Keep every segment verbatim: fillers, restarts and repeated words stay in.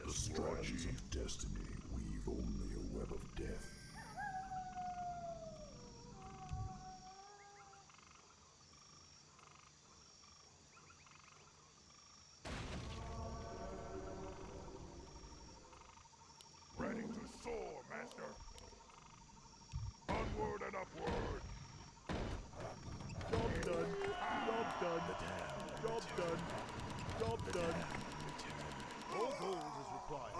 The strands of destiny weave only a web of death. Ready to soar, Master! Onward and upward! Job done! Job done! Job done! Job done! All gold is required.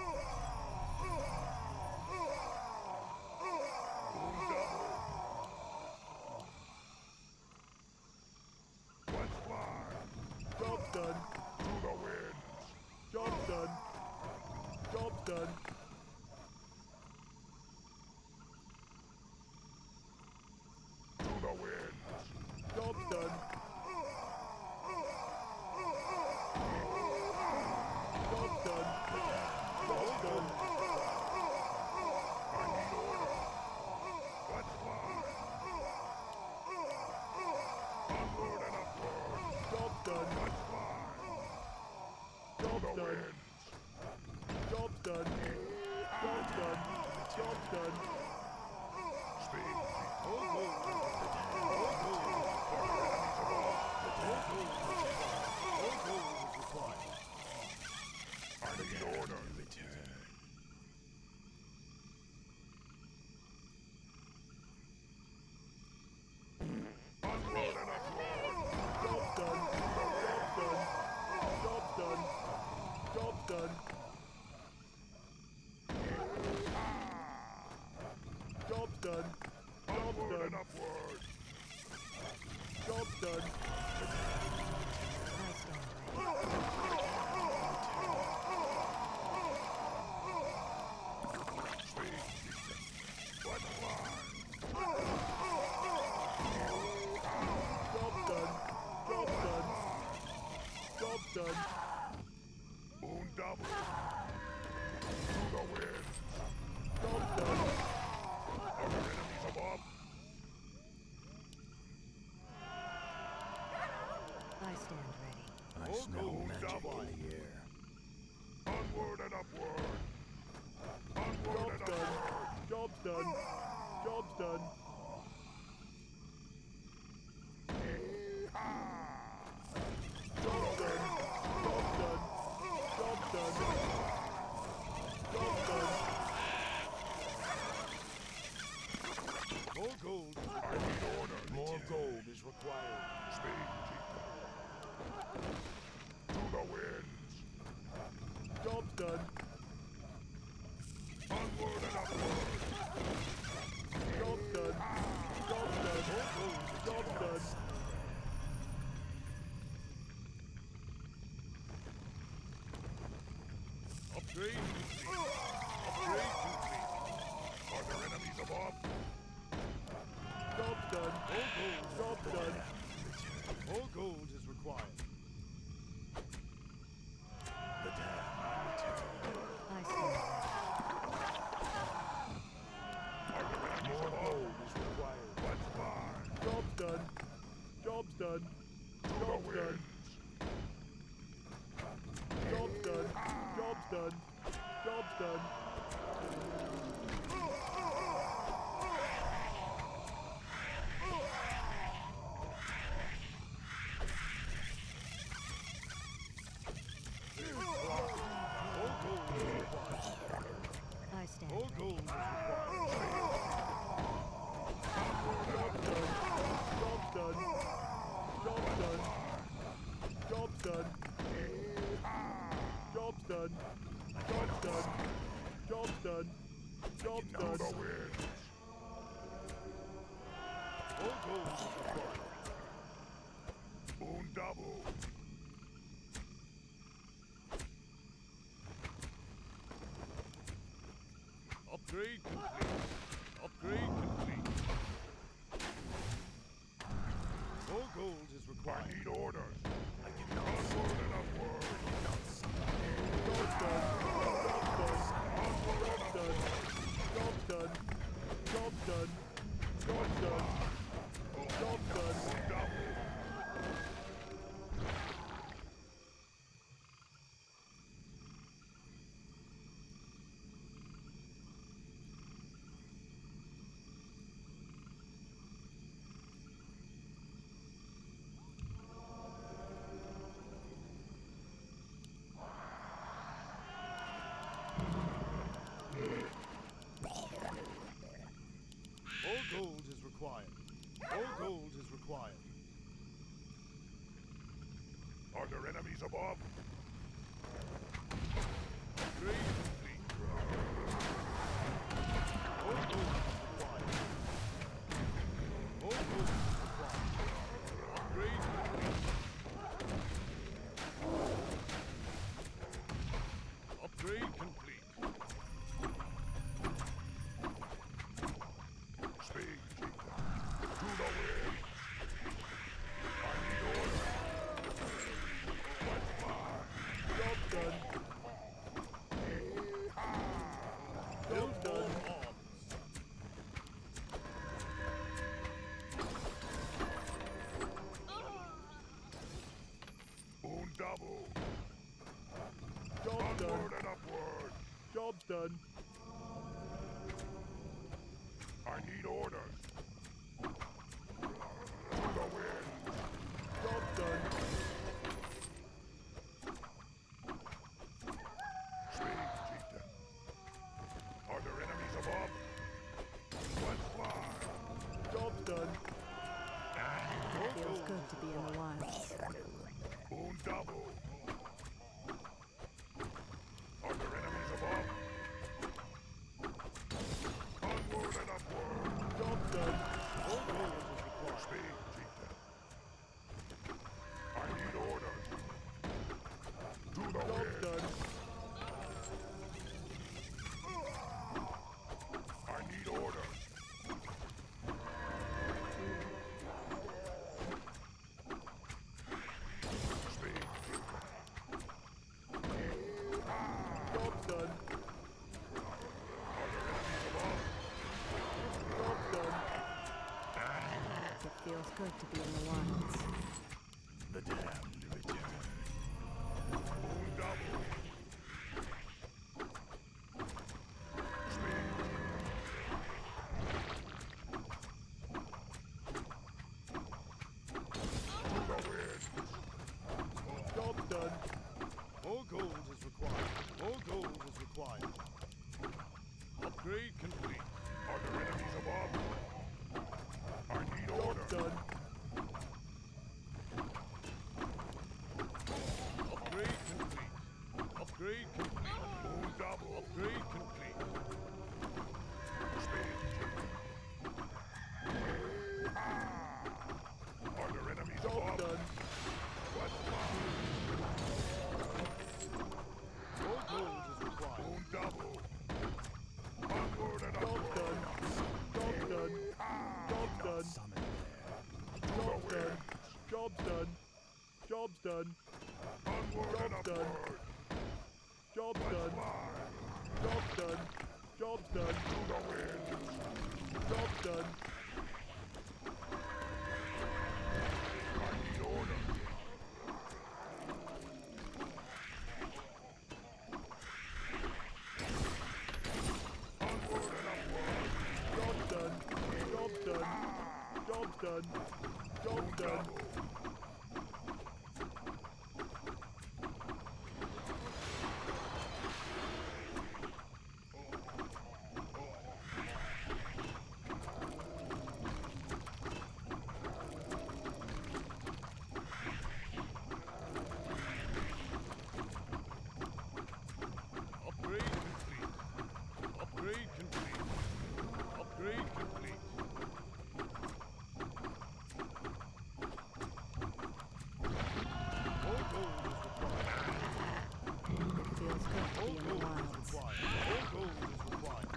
Let's fly! Job done! To the wind! Job done! Job done! To the wind! Job done! Job done! Job done! I need order! Let's fly! Onward and upward! Job done! Let's fly! Job To the done! wind! Job done! Job done! Job done! Speed! All gold. All gold. All gold. All gold is required. I need order! Onward and upward! Job done! Job done! Job done! Job done! Job done! Job Onward done! and upward! Job done! Speed! Let's fly! Job done! Job done! Job done! Moon double! To the wind! Job done! Are there enemies above? I stand ready. I All smell gold magic double. in the air. Onward and upward! Onward and Job's done! upward! Job's done! Job's done! Job's done! Job's done! Job's done! Job's done! All gold. I need order! More gold is required. Speed! To the winds! Job's done! Onward and upward! Job's done! Job's done! Job's done! Upgrade complete! Upgrade complete! Are there enemies above? Job's done! All gold. Job's done! All gold is required. I stand Are there enemies More above? gold is required. Let's fly! Job's done! Job's done! To the Job's done! winds! Job's done! Job's done! Job's done! All gold is required. I stand All ready. gold is required. Job's done! Job's done! Job's done! Job's done! Job's done! Job's done! Job's To done! the winds! All gold is required. Moon double! Upgrade complete. Upgrade complete. All gold is I required. need orders! Onward and upward! Job's done! Job's done! Job's done! Job's done! Job's done! Job's done! Double! required. Are there enemies above? Upgrade complete. More gold is required. More gold is required. Upgrade complete. Upgrade complete. Speed, Chica. To the wind. I need order. What's mine? Job done. Job done. Boon double. Job done. Onward and upward. Job's done. I need orders. To the wind. Job done. Speed, Chieftain. Are there enemies above? What's mine? Job's done. Feels good to be in the wilds. Boon double. Are there enemies above? Onward and upward. Job's done. More gold is required. Speed, Chieftain. I need orders. To the Job's wind. done. I need orders. Speed, Chieftain. Job's done. Are there enemies above? Job's done. It feels good to be in the wilds. The damned return. Boon double. Speed. To the wind. Job's done. More gold is required. More gold is required. Upgrade complete. Are there enemies above? I need Job's orders. done. Upgrade complete. Upgrade complete. Boon double. Upgrade complete. Speed. Are there enemies Job's above? done. What's mine? More gold is required. Boon double. Onward and Job's upward. done. Job's done. Job's done. Job's done. Job's done. Job's done. Onward and Job's done. upward. Job's What's done. mine? Job's done. Job's done. To the wind. Job's done. I need orders. Onward and upward. Job's done. Job's done. Job's done. Job's done. Double. Upgrade complete. Upgrade complete. Upgrade complete. More gold is required. It feels good to More be in the gold is wilds. required. More gold is required.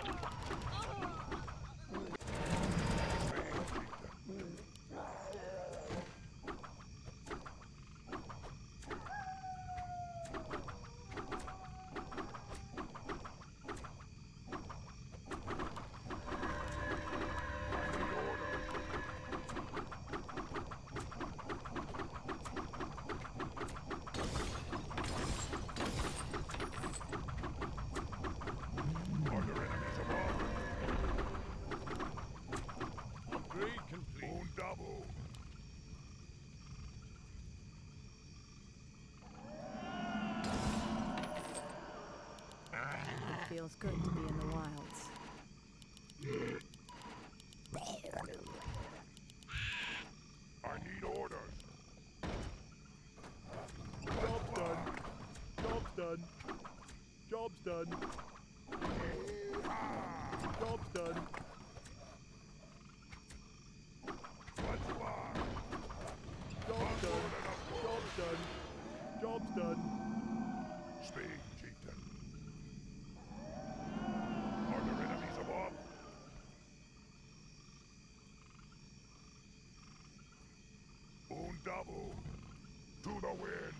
Are there enemies above? Upgrade complete. Boon double. It feels good to be in the wilds. Job's done. Job's done. Let's fly. Job's done. Job's done. Job's done. Speak, chieftain. Are there enemies above? Un double. To the wind.